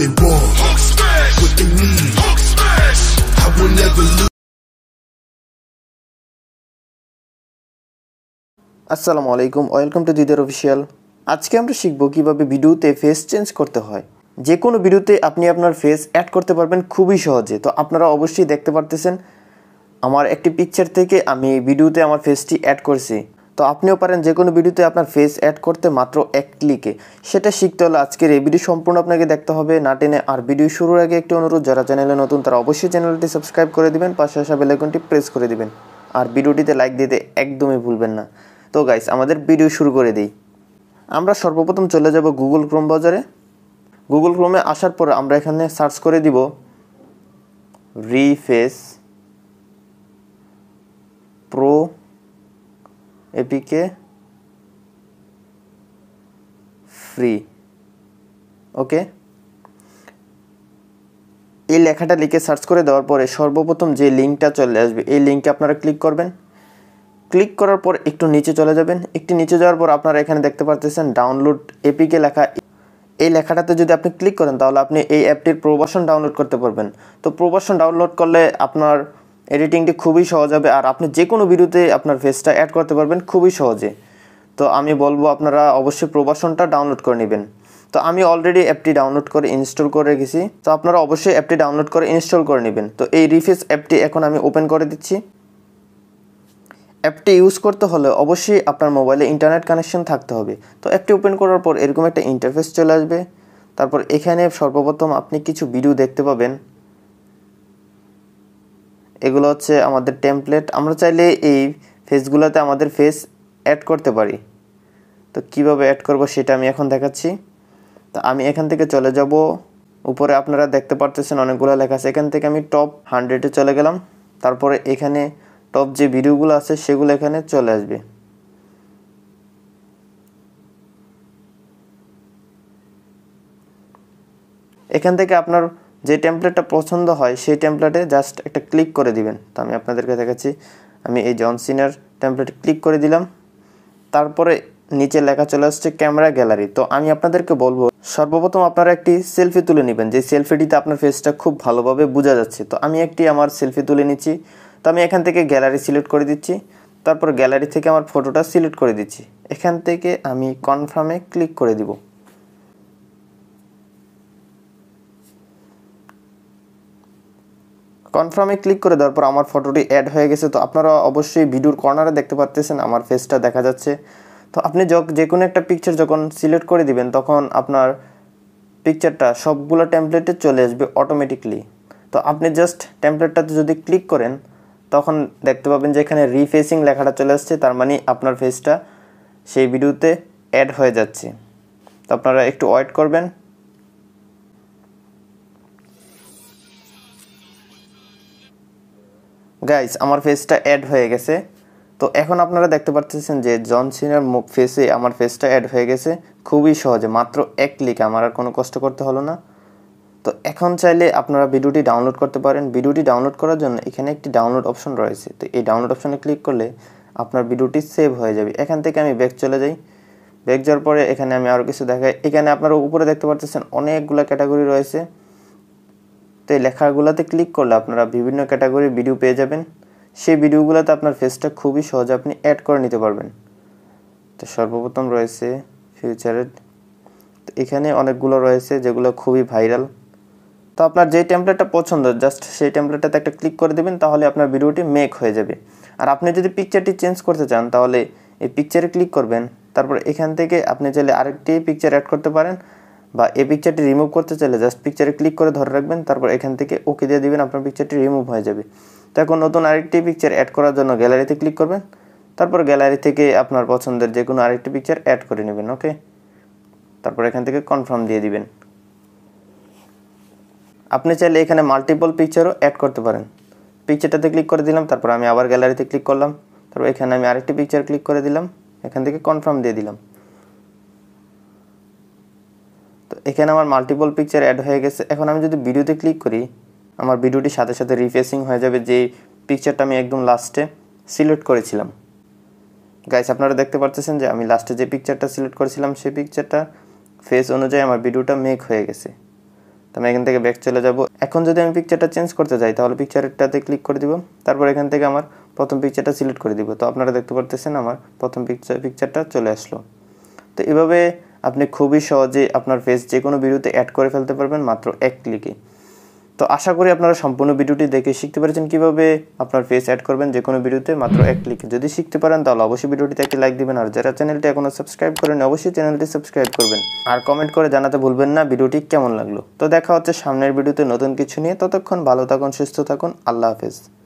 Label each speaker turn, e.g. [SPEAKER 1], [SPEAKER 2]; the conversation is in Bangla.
[SPEAKER 1] they want, what they need, I will never lose.
[SPEAKER 2] আসসালামু আলাইকুম, ওয়েলকাম টু দিদার অফিসিয়াল। আজকে আমরা শিখব কিভাবে ভিডিওতে ফেস চেঞ্জ করতে হয়। যে কোনো ভিডিওতে আপনি আপনার ফেস অ্যাড করতে পারবেন খুবই সহজে। তো আপনারা অবশ্যই দেখতে পারতেছেন আমার একটি পিকচার থেকে আমি ভিডিওতে আমার ফেসটি অ্যাড করছি। তো আপনিও পারেন যে কোনো ভিডিওতে আপনার ফেস অ্যাড করতে মাত্র এক ক্লিকে। সেটা শিখতে হলে আজকের এই ভিডিও সম্পূর্ণ আপনাকে দেখতে হবে না টেনে। আর ভিডিও শুরুর আগে একটি অনুরোধ, যারা চ্যানেলে নতুন তারা অবশ্যই চ্যানেলটি সাবস্ক্রাইব করে দিবেন, পাশে আসা বেল আইকনটি প্রেস করে দিবেন, আর ভিডিওটিতে লাইক দিতে একদমই ভুলবেন না। তো গাইস, আমাদের ভিডিও শুরু করে দিই। আমরা সর্বপ্রথম চলে যাব গুগল ক্রোম ব্রাউজারে। গুগল ক্রোমে আসার পর আমরা এখানে সার্চ করে দিব reface pro APK free. Okay, এই লেখাটা লিখে সার্চ করে দেওয়ার পরে সর্বপ্রথম যে লিঙ্কটা চলে আসবে এই লিঙ্কে আপনারা ক্লিক করবেন। ক্লিক করার পর একটু নিচে চলে যাবেন। একটু নিচে যাওয়ার পর আপনারা এখানে দেখতে পাচ্ছেন ডাউনলোড এপিকে লেখা। এই লেখাটাতে যদি আপনি ক্লিক করেন তাহলে আপনি এই অ্যাপটির প্রো ভার্সন ডাউনলোড করতে পারবেন। তো প্রো ভার্সন ডাউনলোড করলে আপনার এডিটিংটি খুবই সহজ হবে, আর আপনি যে কোনো ভিডিওতে আপনার ফেসটা অ্যাড করতে পারবেন খুবই সহজে। তো আমি বলবো আপনারা অবশ্যই প্রো ভার্সনটা ডাউনলোড করে নেবেন। তো আমি অলরেডি অ্যাপটি ডাউনলোড করে ইনস্টল করে রেখেছি। তো আপনারা অবশ্যই অ্যাপটি ডাউনলোড করে ইনস্টল করে নেবেন। তো এই রিফেস অ্যাপটি এখন আমি ওপেন করে দিচ্ছি। অ্যাপটি ইউজ করতে হলে অবশ্যই আপনার মোবাইলে ইন্টারনেট কানেকশন থাকতে হবে। তো অ্যাপটি ওপেন করার পর এরকম একটা ইন্টারফেস চলে আসবে। তারপর এখানে সর্বপ্রথম আপনি কিছু ভিডিও দেখতে পাবেন। এগুলো হচ্ছে আমাদের টেমপ্লেট। আমরা চাইলে এই ফেসগুলোতে আমাদের ফেস অ্যাড করতে পারি। তো কিভাবে অ্যাড করব সেটা আমি এখন দেখাচ্ছি। তো আমি এখান থেকে চলে যাব উপরে, আপনারা দেখতে পারতেছেন অনেকগুলো লেখা আছে। এখান থেকে আমি টপ 100-এ চলে গেলাম। তারপরে এখানে টপ যে ভিডিওগুলো আছে সেগুলো এখানে চলে আসবে। এখান থেকে আপনার যে টেমপ্লেটটা পছন্দ হয় সেই টেমপ্লেটে জাস্ট একটা ক্লিক করে দিবেন। তো আমি আপনাদেরকে দেখাচ্ছি। আমি এই জন সিনার টেমপ্লেটে ক্লিক করে দিলাম। তারপরে নিচে লেখা চলে আসছে ক্যামেরা গ্যালারি। তো আমি আপনাদেরকে বলবো সর্বপ্রথম আপনারা একটি সেলফি তুলে নেবেন, যে সেলফিটিতে আপনার ফেসটা খুব ভালোভাবে বোঝা যাচ্ছে। তো আমি একটি আমার সেলফি তুলে নিচ্ছি। তো আমি এখান থেকে গ্যালারি সিলেক্ট করে দিচ্ছি। তারপর গ্যালারি থেকে আমার ফটোটা সিলেক্ট করে দিচ্ছি। এখান থেকে আমি কনফার্মে ক্লিক করে দিব। কনফার্মে ক্লিক করে দেওয়ার পর আমার ফটোটি অ্যাড হয়ে গেছে। তো আপনারা অবশ্যই ভিডিওর কর্নারে দেখতে পাচ্ছেন আমার ফেসটা দেখা যাচ্ছে। তো আপনি যে কোনো একটা পিকচার যখন সিলেক্ট করে দিবেন তখন আপনার পিকচারটা সবগুলো টেমপ্লেটে চলে আসবে অটোমেটিকলি। তো আপনি জাস্ট টেমপ্লেটটাতে যদি ক্লিক করেন তখন দেখতে পাবেন যে এখানে রিফেসিং লেখাটা চলে আসছে। তার মানে আপনার ফেসটা সেই ভিডিওতে অ্যাড হয়ে যাচ্ছে। তো আপনারা একটু ওয়েট করবেন। গাইস, আমার ফেসটা অ্যাড হয়ে গেছে। তো এখন আপনারা দেখতে পাচ্ছেন যে জন সিনার ফেসে আমার ফেসটা অ্যাড হয়ে গেছে খুবই সহজে, মাত্র এক ক্লিকে। আমার আর কোনো কষ্ট করতে হলো না। তো এখন চাইলে আপনারা ভিডিওটি ডাউনলোড করতে পারেন। ভিডিওটি ডাউনলোড করার জন্য এখানে একটি ডাউনলোড অপশন রয়েছে। তো এই ডাউনলোড অপশনে ক্লিক করলে আপনার ভিডিওটি সেভ হয়ে যাবে। এখান থেকে আমি ব্যাক চলে যাই। ব্যাক যাওয়ার পরে এখানে আমি আরও কিছু দেখাই। এখানে আপনারা উপরে দেখতে পাচ্ছেন অনেকগুলো ক্যাটাগরি রয়েছে। তো এই লেখাগুলোতে ক্লিক করলে আপনারা বিভিন্ন ক্যাটাগরির ভিডিও পেয়ে যাবেন। সেই ভিডিওগুলোতে আপনার ফেসটা খুবই সহজে আপনি অ্যাড করে নিতে পারবেন। তো সর্বপ্রথম রয়েছে ফিউচারের। তো এখানে অনেকগুলো রয়েছে যেগুলো খুবই ভাইরাল। তো আপনার যে টেমপ্লেটটা পছন্দ জাস্ট সেই টেমপ্লেটটাতে একটা ক্লিক করে দেবেন, তাহলে আপনার ভিডিওটি মেক হয়ে যাবে। আর আপনি যদি পিকচারটি চেঞ্জ করতে চান তাহলে এই পিকচারে ক্লিক করবেন। তারপর এখান থেকে আপনি চাইলে আরেকটি পিকচার অ্যাড করতে পারেন, বা এই পিকচারটি রিমুভ করতে চাইলে জাস্ট পিকচারে ক্লিক করে ধরে রাখবেন। তারপর এখান থেকে ওকে দিয়ে দিবেন, আপনার পিকচারটি রিমুভ হয়ে যাবে। তো এখন নতুন আরেকটি পিকচার অ্যাড করার জন্য গ্যালারিতে ক্লিক করবেন। তারপর গ্যালারি থেকে আপনার পছন্দের যে কোনো আরেকটি পিকচার অ্যাড করে নেবেন। ওকে, তারপর এখান থেকে কনফার্ম দিয়ে দিবেন। আপনি চাইলে এখানে মাল্টিপল পিকচারও অ্যাড করতে পারেন। পিকচারটাতে ক্লিক করে দিলাম। তারপর আমি আবার গ্যালারিতে ক্লিক করলাম। তারপর এখানে আমি আরেকটি পিকচার ক্লিক করে দিলাম। এখান থেকে কনফার্ম দিয়ে দিলাম। তো এখানে আমার মাল্টিপল পিকচার অ্যাড হয়ে গেছে। এখন আমি যদি ভিডিওতে ক্লিক করি আমার ভিডিওটির সাথে সাথে রিফেসিং হয়ে যাবে যে পিকচারটা আমি একদম লাস্টে সিলেক্ট করেছিলাম। গাইস, আপনারা দেখতে পাচ্ছেন যে আমি লাস্টে যে পিকচারটা সিলেক্ট করেছিলাম সেই পিকচারটা ফেস অনুযায়ী আমার ভিডিওটা মেক হয়ে গেছে। তো আমি এখান থেকে ব্যাক চলে যাব। এখন যদি আমি পিকচারটা চেঞ্জ করতে যাই তাহলে পিকচারটাতে ক্লিক করে দিব, তারপর এখান থেকে আমার প্রথম পিকচারটা সিলেক্ট করে দিব। তো আপনারা দেখতে পারতেছেন আমার প্রথম পিকচারটা চলে আসলো। তো এভাবে আপনি খুবই সহজে আপনার ফেস যে কোনো ভিডিওতে অ্যাড করে ফেলতে পারবেন মাত্র এক ক্লিকে। তো আশা করি আপনারা সম্পূর্ণ ভিডিওটি দেখে শিখতে পেরেছেন কিভাবে আপনার ফেস অ্যাড করবেন যে কোনো ভিডিওতে মাত্র এক ক্লিকে। যদি শিখতে পারেন তাহলে অবশ্যই ভিডিওটিতে একটি লাইক দিবেন, আর যারা চ্যানেলটি এখনো সাবস্ক্রাইব করেন অবশ্যই চ্যানেলটি সাবস্ক্রাইব করবেন, আর কমেন্ট করে জানাতে ভুলবেন না ভিডিওটি কেমন লাগলো। তো দেখা হচ্ছে সামনের ভিডিওতে নতুন কিছু নিয়ে। ততক্ষণ ভালো থাকুন, সুস্থ থাকুন, আল্লাহ হাফেজ।